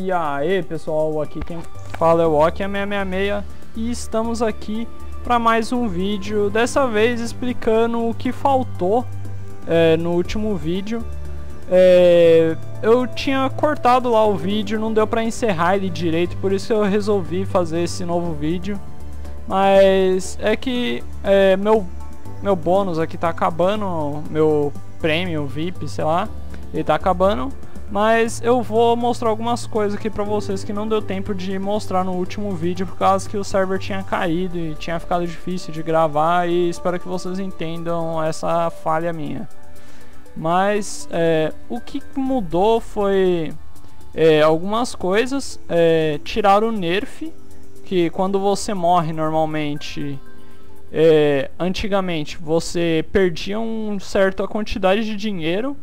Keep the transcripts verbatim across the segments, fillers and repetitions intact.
E aí pessoal, aqui quem fala é o Ok seiscentos e sessenta e seis e estamos aqui para mais um vídeo, dessa vez explicando o que faltou é, no último vídeo. É, eu tinha cortado lá o vídeo, não deu para encerrar ele direito, por isso eu resolvi fazer esse novo vídeo. Mas é que é, meu, meu bônus aqui tá acabando, meu prêmio V I P, sei lá, ele tá acabando. Mas eu vou mostrar algumas coisas aqui pra vocês que não deu tempo de mostrar no último vídeo por causa que o server tinha caído e tinha ficado difícil de gravar, e espero que vocês entendam essa falha minha. Mas é, o que mudou foi é, algumas coisas. É, tiraram o nerf, que quando você morre normalmente, é, antigamente você perdia uma certa quantidade de dinheiro,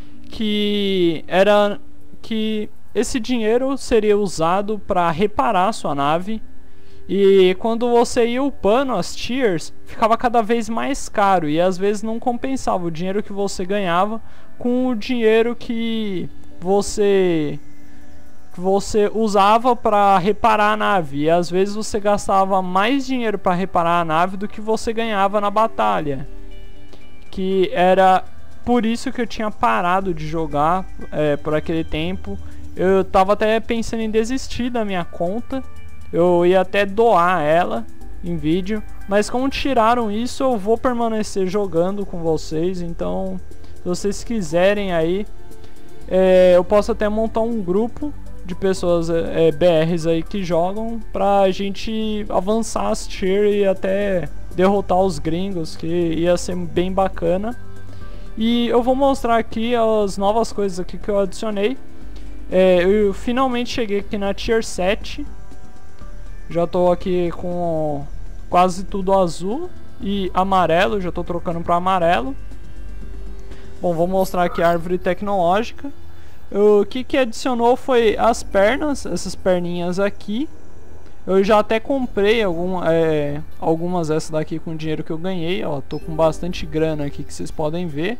que era que esse dinheiro seria usado para reparar a sua nave, e quando você ia upando as tiers ficava cada vez mais caro e às vezes não compensava o dinheiro que você ganhava com o dinheiro que você que você usava para reparar a nave, e às vezes você gastava mais dinheiro para reparar a nave do que você ganhava na batalha, que era por isso que eu tinha parado de jogar é, por aquele tempo. Eu tava até pensando em desistir da minha conta, eu ia até doar ela em vídeo, mas como tiraram isso, eu vou permanecer jogando com vocês. Então, se vocês quiserem aí, é, eu posso até montar um grupo de pessoas é, B Rs aí que jogam, pra gente avançar as tier e até derrotar os gringos, que ia ser bem bacana. E eu vou mostrar aqui as novas coisas aqui que eu adicionei. É, eu finalmente cheguei aqui na tier sete. Já tô aqui com quase tudo azul e amarelo, já tô trocando para amarelo. Bom, vou mostrar aqui a árvore tecnológica. O que que adicionou foi as pernas, essas perninhas aqui. Eu já até comprei algum, é, algumas dessas daqui com o dinheiro que eu ganhei. Ó, tô com bastante grana aqui, que vocês podem ver.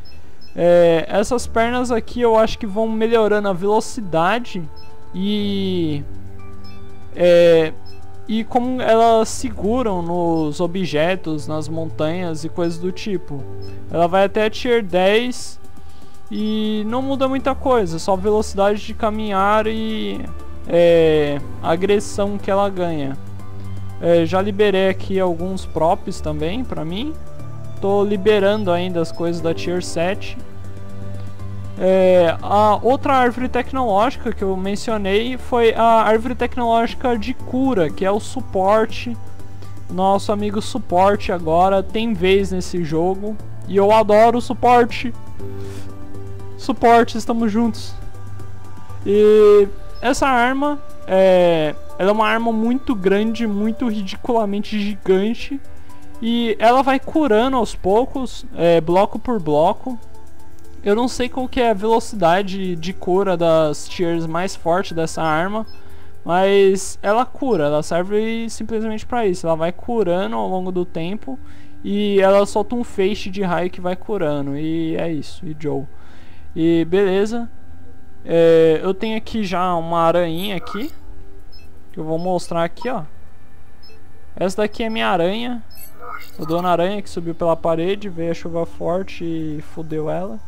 É, essas pernas aqui eu acho que vão melhorando a velocidade e é, e como elas seguram nos objetos, nas montanhas e coisas do tipo. Ela vai até tier dez e não muda muita coisa, só velocidade de caminhar e é, agressão que ela ganha. É, já liberei aqui alguns props também pra mim. Tô liberando ainda as coisas da tier sete. É, a outra árvore tecnológica que eu mencionei foi a árvore tecnológica de cura, que é o suporte. Nosso amigo suporte agora tem vez nesse jogo, e eu adoro o suporte. Suporte, estamos juntos. E essa arma é, ela é uma arma muito grande, muito ridiculamente gigante, e ela vai curando aos poucos, é, bloco por bloco. Eu não sei qual que é a velocidade de cura das tiers mais fortes dessa arma, mas ela cura, ela serve simplesmente para isso. Ela vai curando ao longo do tempo e ela solta um feixe de raio que vai curando, e é isso, e Joe. E beleza, é, eu tenho aqui já uma aranha aqui, que eu vou mostrar aqui, ó. Essa daqui é minha aranha, a Dona Aranha, que subiu pela parede, veio a chuva forte e fudeu ela.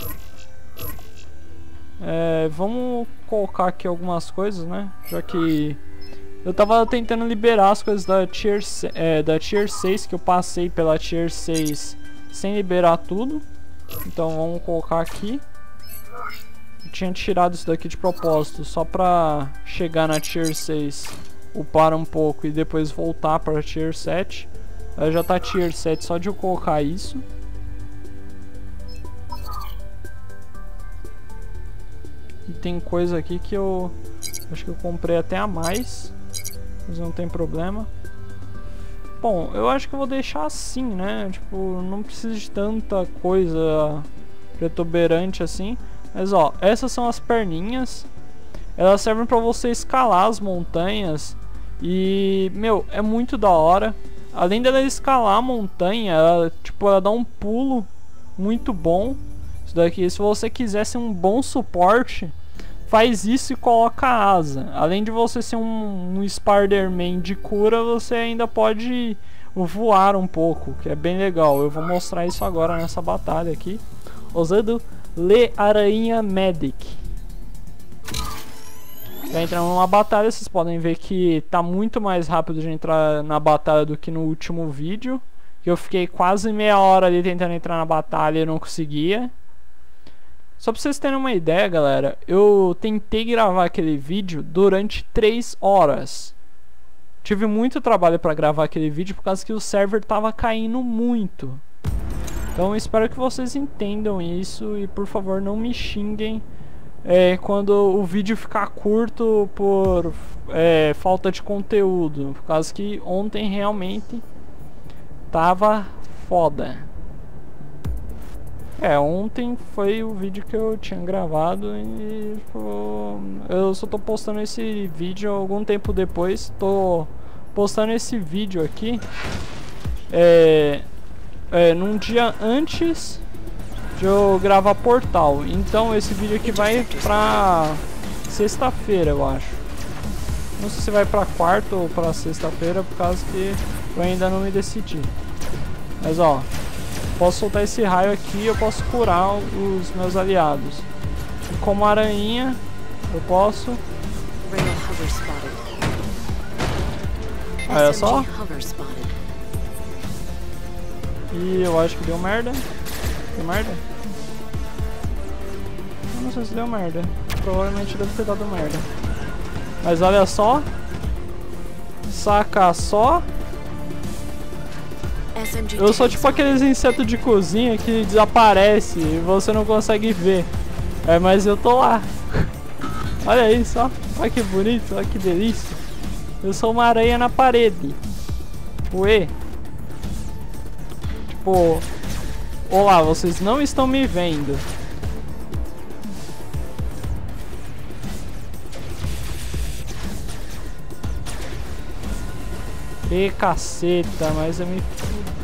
É, vamos colocar aqui algumas coisas, né? Já que eu tava tentando liberar as coisas da tier, é, da tier seis, que eu passei pela tier seis sem liberar tudo. Então vamos colocar aqui. Eu tinha tirado isso daqui de propósito, só pra chegar na tier seis, upar um pouco e depois voltar pra tier sete. Ela já tá tier sete só de eu colocar isso. E tem coisa aqui que eu acho que eu comprei até a mais, mas não tem problema. Bom, eu acho que eu vou deixar assim, né? Tipo, não precisa de tanta coisa protuberante assim. Mas ó, essas são as perninhas. Elas servem pra você escalar as montanhas. E, meu, é muito da hora. Além dela escalar a montanha, ela, tipo, ela dá um pulo muito bom. Isso daqui, se você quisesse um bom suporte, faz isso e coloca asa. Além de você ser um, um Spider-Man de cura, você ainda pode voar um pouco, que é bem legal. Eu vou mostrar isso agora nessa batalha aqui, usando Le Aranha Medic. Já entrando numa batalha, vocês podem ver que tá muito mais rápido de entrar na batalha do que no último vídeo. Que eu fiquei quase meia hora ali tentando entrar na batalha e não conseguia. Só pra vocês terem uma ideia, galera, eu tentei gravar aquele vídeo durante três horas. Tive muito trabalho pra gravar aquele vídeo por causa que o server tava caindo muito. Então eu espero que vocês entendam isso e por favor não me xinguem é, quando o vídeo ficar curto por é, falta de conteúdo. Por causa que ontem realmente tava foda. É, ontem foi o vídeo que eu tinha gravado e tipo, eu só tô postando esse vídeo algum tempo depois. Tô postando esse vídeo aqui é, é, num dia antes de eu gravar Portal. Então esse vídeo aqui vai pra sexta-feira, eu acho. Não sei se vai pra quarta ou pra sexta-feira, por causa que eu ainda não me decidi. Mas ó, posso soltar esse raio aqui, eu posso curar os meus aliados. E como aranha, eu posso... Olha só. E eu acho que deu merda. Deu merda? Eu não sei se deu merda. Provavelmente deve ter dado merda. Mas olha só. Saca só. Eu sou tipo aqueles insetos de cozinha que desaparece e você não consegue ver. É, mas eu tô lá. Olha isso, ó. Olha que bonito, olha que delícia. Eu sou uma aranha na parede. Ué. Tipo... Olá, vocês não estão me vendo. E caceta, mas eu me...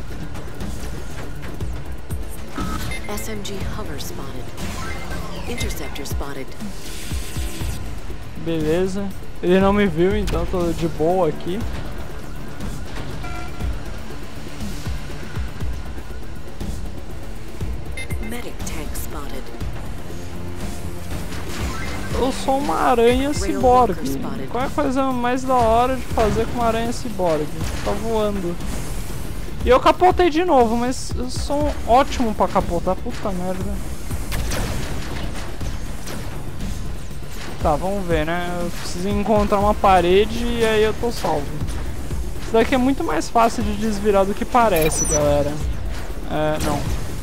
S M G hover spotted. Interceptor spotted. Beleza. Ele não me viu, então tô de boa aqui. Medic tank spotted. Eu sou uma aranha ciborgue. Qual é a coisa mais da hora de fazer com uma aranha ciborgue? Tá voando. E eu capotei de novo, mas eu sou ótimo pra capotar. Puta merda. Tá, vamos ver, né? Eu preciso encontrar uma parede e aí eu tô salvo. Isso daqui é muito mais fácil de desvirar do que parece, galera. É, não.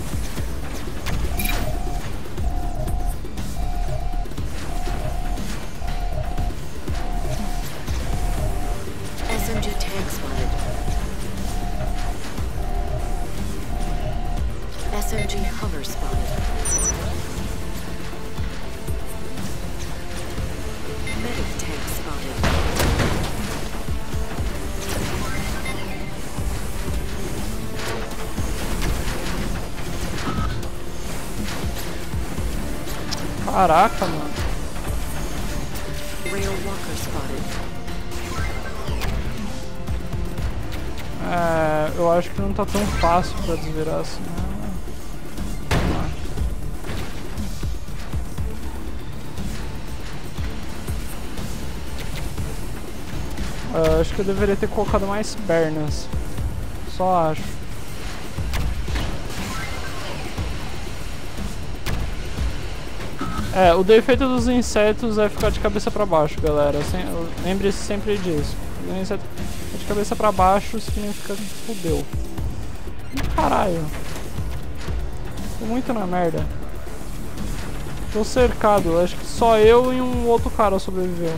S M G tank spotted. S M G hover spotted. Medic tank spotted. Caraca, mano. Rail walker spotted. É, eu acho que não tá tão fácil pra desvirar assim, né? Eu acho que eu deveria ter colocado mais pernas. Só acho. É, o defeito dos insetos é ficar de cabeça pra baixo, galera. Lembre-se sempre disso. O inseto fica de cabeça pra baixo significa que fudeu. Ih, caralho. Tô muito na merda. Tô cercado. Acho que só eu e um outro cara sobreviveu.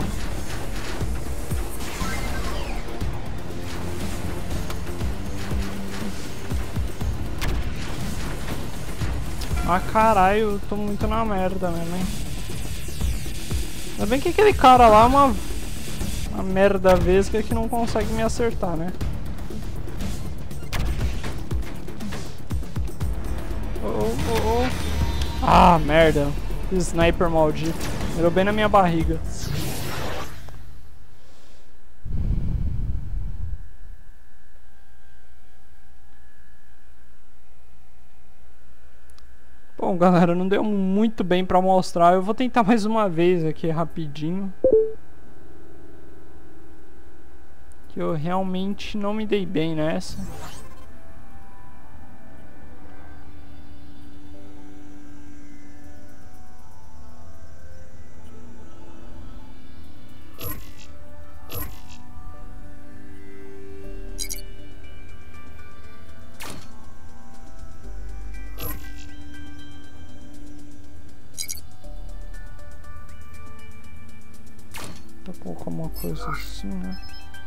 Ah, caralho, eu tô muito na merda mesmo, hein? Ainda bem que aquele cara lá é uma, uma merda vesga que não consegue me acertar, né? Oh, oh, oh. Ah, merda. Sniper maldito. Mirou bem na minha barriga. Bom, galera, não deu muito bem pra mostrar. Eu vou tentar mais uma vez aqui, rapidinho. Que eu realmente não me dei bem nessa. Vou colocar uma coisa assim, né?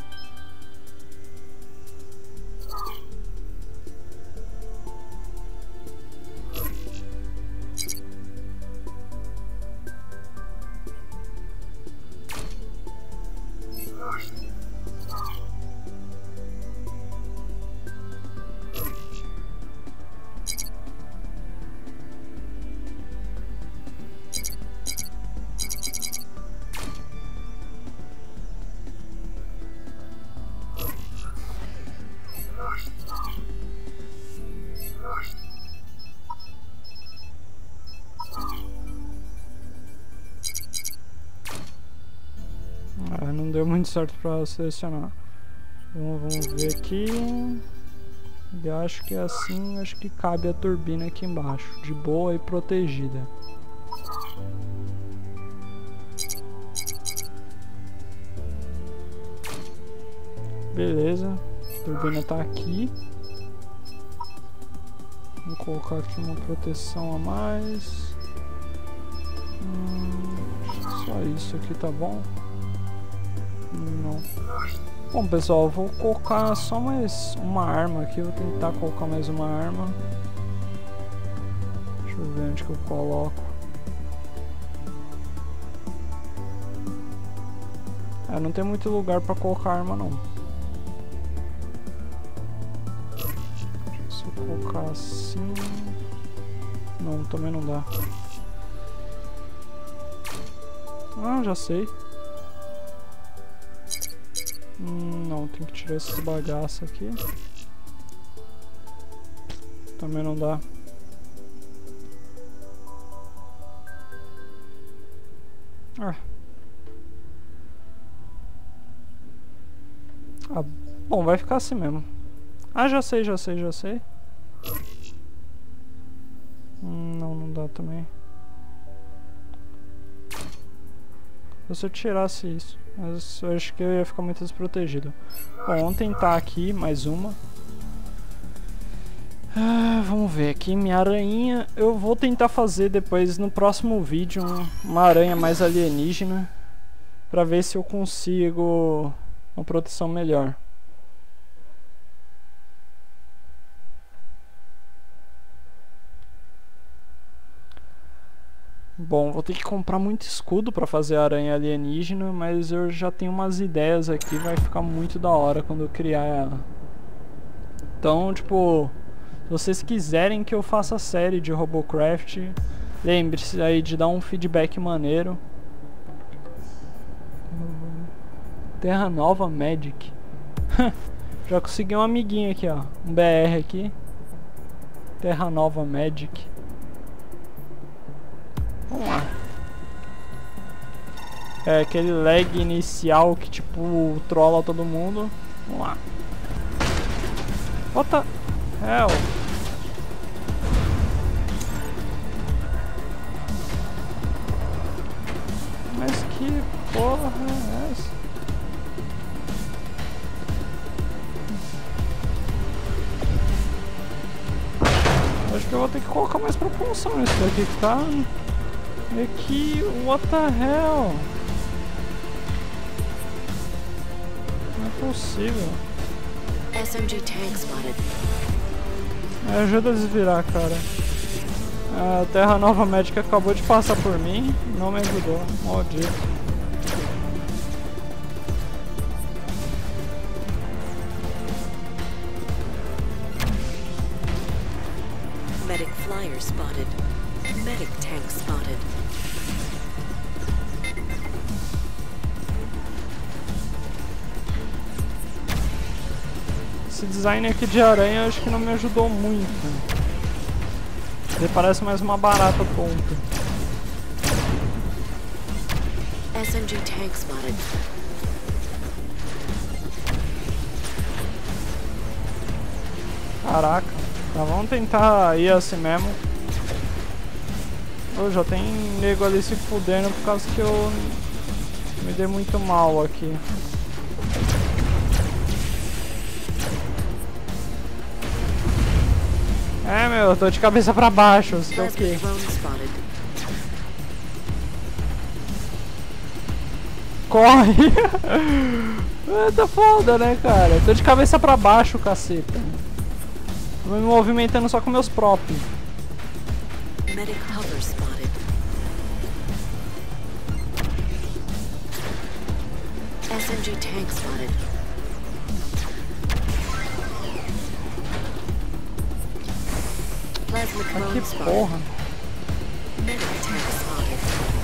Ah, não deu muito certo pra selecionar. Vamos, vamos ver aqui. E acho que assim, acho que cabe a turbina aqui embaixo, de boa e protegida. Beleza, a turbina tá aqui. Vou colocar aqui uma proteção a mais. Hum, só isso aqui tá bom? Não. Bom, pessoal, eu vou colocar só mais uma arma aqui. Vou tentar colocar mais uma arma. Deixa eu ver onde que eu coloco. É, não tem muito lugar pra colocar arma, não. Se eu colocar assim... Não, também não dá. Ah, já sei. Hum, não, tem que tirar esse bagaço aqui. Também não dá. Ah. Ah, bom, vai ficar assim mesmo. Ah, já sei, já sei, já sei. Hum, não, não dá também. Se eu tirasse isso, mas eu acho que eu ia ficar muito desprotegido. Bom, vamos tentar aqui mais uma. Ah, vamos ver aqui, minha aranha. Eu vou tentar fazer depois no próximo vídeo uma aranha mais alienígena, pra ver se eu consigo uma proteção melhor. Bom, vou ter que comprar muito escudo pra fazer a aranha alienígena, mas eu já tenho umas ideias aqui, vai ficar muito da hora quando eu criar ela. Então, tipo, se vocês quiserem que eu faça a série de Robocraft, lembre-se aí de dar um feedback maneiro. Terra Nova Magic. Já consegui um amiguinho aqui, ó. Um B R aqui. Terra Nova Magic. Vamos lá. É aquele lag inicial que tipo trola todo mundo. Vamos lá. What the hell? Mas que porra é essa? Acho que eu vou ter que colocar mais propulsão nisso daqui que tá. É que, what the hell? Não é possível. S M G tank spotted. Me ajuda a desvirar, cara. A Terra Nova Médica acabou de passar por mim e não me ajudou. Maldito. Medic flyer spotted. Medic tank spotted. esse design aqui de aranha eu acho que não me ajudou muito. Ele parece mais uma barata tonta. S M G tank spotted. Caraca, tá, vamos tentar ir assim mesmo. Oh, já tem nego ali se fudendo por causa que eu me dei muito mal aqui. É, meu, eu tô de cabeça pra baixo, você tá o quê? Corre! É, tá foda, né, cara? Eu tô de cabeça pra baixo, caceta. Tô me movimentando só com meus próprios. Medic hover spotted. S M G tank spotted. Plasma Ah, drone que spotted. porra. Medic tank spotted.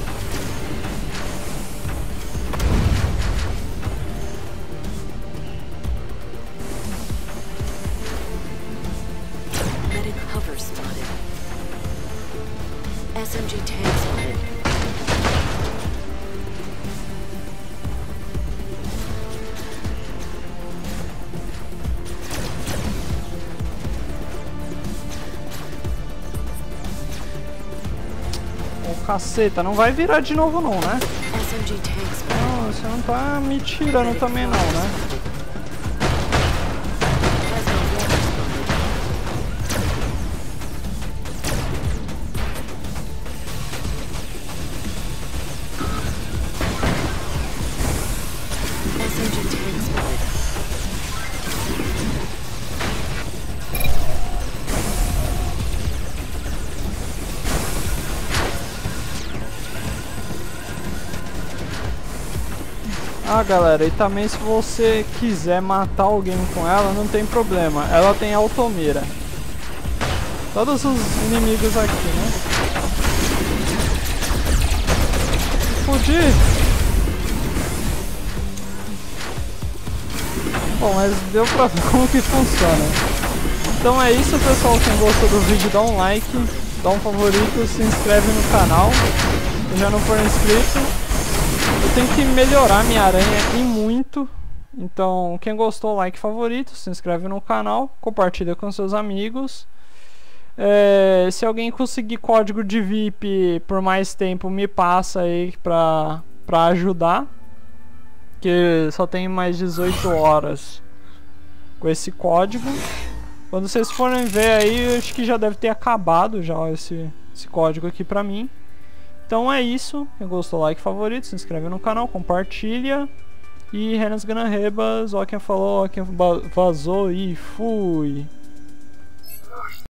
Medic hover spotted. S M G tank spotted. Ô, caceta, não vai virar de novo não, né? S M G tank spotted. Não, você não tá me tirando também não, né? Plasma drone spotted. S M G tank spotted. Ah, galera, e também se você quiser matar alguém com ela, não tem problema. Ela tem automira. Todos os inimigos aqui, né? Fudi! Bom, mas deu pra ver como que funciona. Então é isso, pessoal. Quem gostou do vídeo, dá um like, dá um favorito, se inscreve no canal. Se já não for inscrito, eu tenho que melhorar minha aranha e muito. Então, quem gostou, like, favorito, se inscreve no canal, compartilha com seus amigos. É, se alguém conseguir código de V I P por mais tempo, me passa aí pra, pra ajudar. Que só tem mais dezoito horas com esse código. Quando vocês forem ver aí, eu acho que já deve ter acabado já esse, esse código aqui pra mim. Então é isso. Quem gostou, like, favorito, se inscreve no canal, compartilha. E Renas Ganarebas, ó quem falou, ó quem vazou e fui.